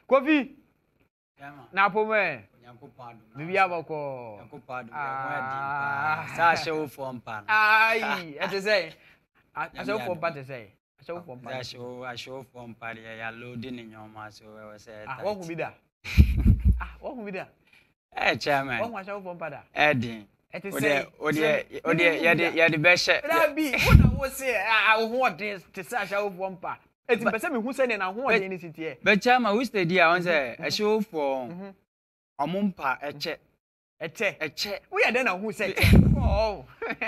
Kofi. Na pome. Bibi aboko. Sa show for pan. Ai, ete say. I show for pan to say. I show for pan. I show for pan ya loading in your mass so we say. What will be that? What will be that? Chairman. What was show for pan? Eddie. Ete say. Ya the best. That be what I was say. I want this to say show for pan. Eti pese me hu se ne na ho ode ni sitie. But Chairman, who stay there on say a show for Omumpa eche. We are then who said, oh,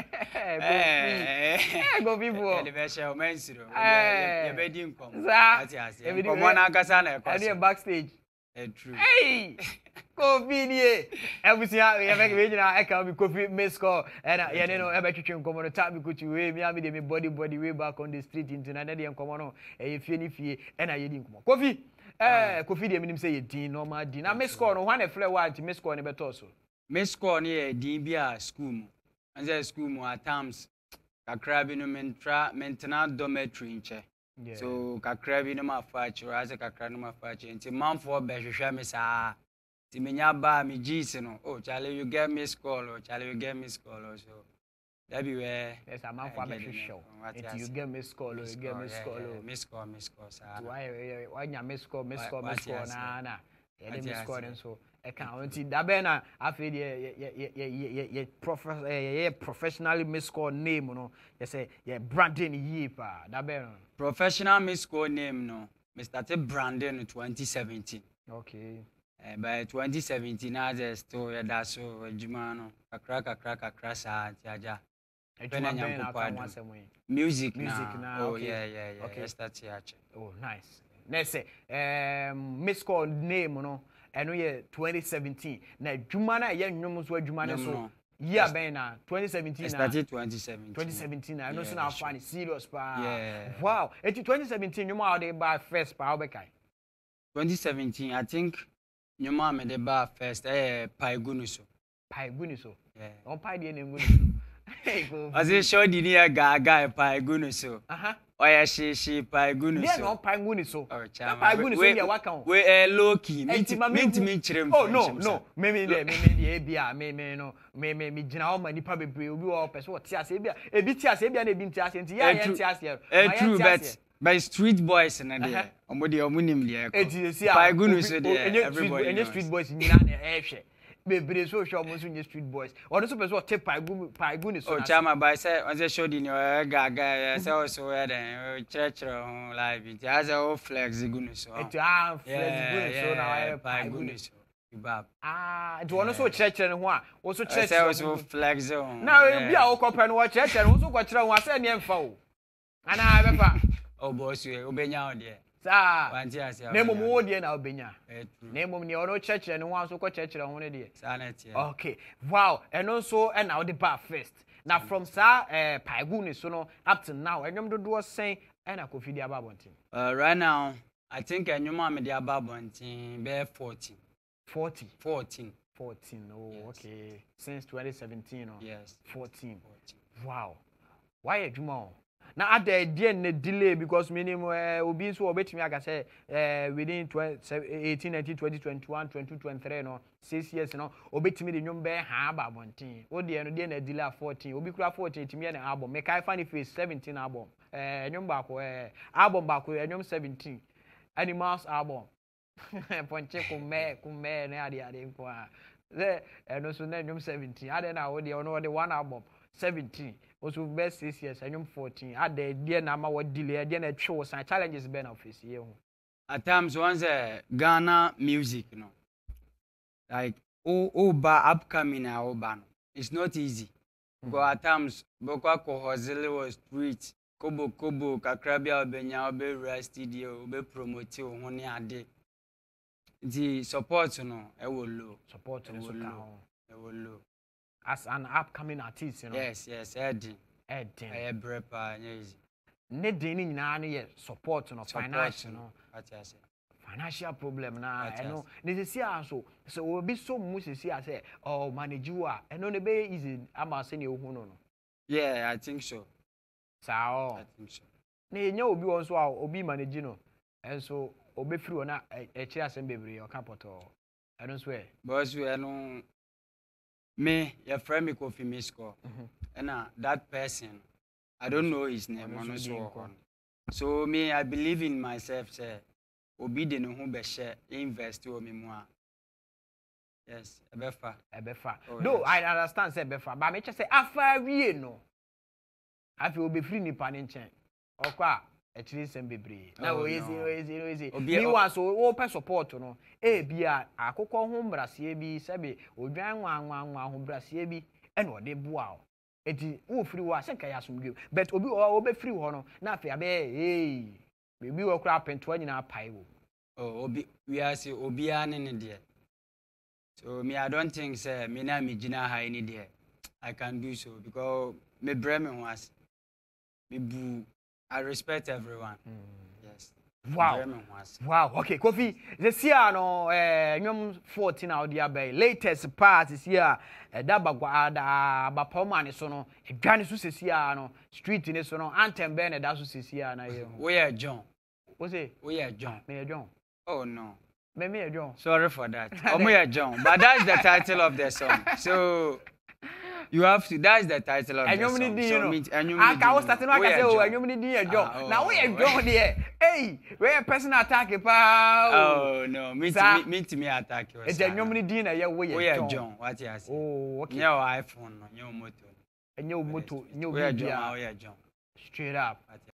go people. The best show, Mensiro. Your bedding come. Come on, Casana. I backstage. True. Hey, Kofi, everything I make regional. I can be Kofi Mizkall, and I know every chicken come on the top because you way me body way back on the street into another day and come on. If you and I didn't come. Kofi, Kofi, the minimum say din normal din. Now Mizkall no one a flare white Mizkall never toss. Mizkall near DBA school. And there school at times. Kakrabi no maintenance dormitory in che. So kakrabi no ma fachi as a kakra no ma fachi. Nti man for be hwehwe me sa. Ti menya ba me gisi no. Oh Charlie you get Mizkall or Charlie you get Mizkall so. That be where yes a man for be hwehwe. Nti you get Mizkall or you get Mizkall. Mizkall sa. Why nya Mizkall na. Yeah, they Mizkall so. Account that be na afi ye professionally Mizkall name no you say ye branding ye pa that be no professional Mizkall name no me started branding in 2017 okay by 2017 as a story that so ejuma no kakra sa tiaja music now oh yeah okay start here oh nice let's say Mizkall name no and we 2017 na djuma na ye nwom so adjuma ne so year ben na 2017 started 2017 I know so na funny serious pa wow it 2017 nwom how they buy first pa how be kai 2017 I think nwom am dey buy first paigunu so yeah on pai dey ngunu so hey go as it show the near gaga paigunu so oya she paigunu so no paigunu so paigunu so ya waka on we low key me chirem oh no me dey bia me gina o ma nipa bebre obi o person o tiase ebi tiase bia na ebi tiase nti ya tiase true but by street boys na dey omunim dey paigunu so dey everybody any street boys nyina na ehwe bebre so show mo so nye street boys or so person o take paigunu so chama by say on say show di no gaga say also we den church live it has a flex gunu so it flex gunu so na paigunu so ibab it won so church no ho a wo so church say also flex on na bia wo kopa no wo church no wo so ko kire ho a say ne emfa o ana befa oh boss we obenya o de sa wanti asia na mom wo de na obenya na mom ne ono church no ho so ko church ho ne de sa na tie okay wow eno so and now the bar first now from sa paigunu so no up to now enyom dodo sen and Kofi di ababontin right now I think enyom am di ababontin be 14 oh okay since 2017 no yes 14 wow why ejuma na ada die na delay because minimum obi so obetimi aga say within 18 19 20 21 22 23 no 6 years no obetimi de nwom be ha ababontin o de no de na delay 14 obi kura 14 timi na album me kai funny face 17 album nwom ba ko album ba ko nwom 17 animals album ponche kume na ade ko a no so na nwom 17 ade na o de one album 17 also best 6 years and 14 at the dear na what delay then twa some challenges been office here at times once Ghana music you know like ba upcoming na it's not easy go at times boko ko hustle was street kobo kakrabia obenya obe studio obe promote ho ne ade the support no e wo low as an upcoming artist, you know. Yes, Eddie. I brepa, easy. Nedin nyina no support no financial no. Financial problem na I know. This see so we be so much see say oh manage you are and no be easy am say ne ohu no. Yeah, I think so. I think so. Na enya obi won so obi manage no. And so obefiri ona e kire asem bebre o kapoto eno so e Boss we no me your friend me Kofi Mizkall. And that person I don't know his name so me I believe in myself say obi de no ho be share invest o me mu a yes ebefa no yes. I understand say ebefa but me say afa wie no afi obefiri nipa ne nchen okwa e kire asem bebre na o easy me wan so wo pe support no e bia akokọ ho mbrasie bi sebe odwan nwa ho mbrasie bi e no de boa o eti wo free wo ase kai asomdwe but obi o be free ho no na afi abe bebi wo kra pento nyina pai wo obi we are say obi ane ne de so me I don't think say me na me gina high ni de I can do so because me bre me ho as me bu I respect everyone. Yes. Wow. Okay, Kofi. This year no nyom 14 out there by latest part this year da bagwa da ba poma so no edwane so sesia no street ni so no anthem be na da so sesia na ye. We are John. What say? We are John. Me John. Oh no. Me John. Sorry for that. We are John, but that's the title of the song. So you have to. That's the title of the song. So I was starting to say, "Oh, and you need John." Now we are John there. Hey, we are personal attack, pa. Oh no, me attack you. It's a new dinner. Yeah, we are John. What you say? Oh, okay. Your iPhone, your motor. And your motor, we are John. We are John. Straight up.